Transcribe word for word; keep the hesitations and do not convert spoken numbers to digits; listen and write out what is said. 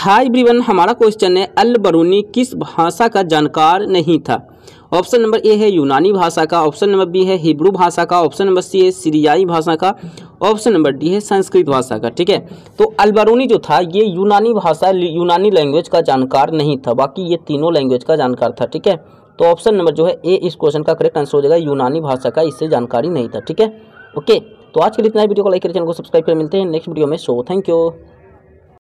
Hi everyone, हमारा question है अल बरूनी किस भाषा का जानकार नहीं था। ऑप्शन नंबर ए है यूनानी भाषा का, ऑप्शन नंबर बी है हिब्रू भाषा का, ऑप्शन नंबर सी है सीरियाई भाषा का, ऑप्शन नंबर डी है संस्कृत भाषा का। ठीक है, तो अल बरूनी जो था ये यूनानी भाषा यूनानी लैंग्वेज का जानकार नहीं था, बाकी ये तीनों लैंग्वेज का जानकार था। ठीक है, तो ऑप्शन नंबर जो है ए इस क्वेश्चन का करेक्ट आंसर हो जाएगा, यूनानी भाषा का इससे जानकारी नहीं था। ठीक है, ओके, तो आज के लिए इतना ही। वीडियो को लाइक करें, चैनल को सब्सक्राइब कर, मिलते हैं नेक्स्ट वीडियो में। So thank you.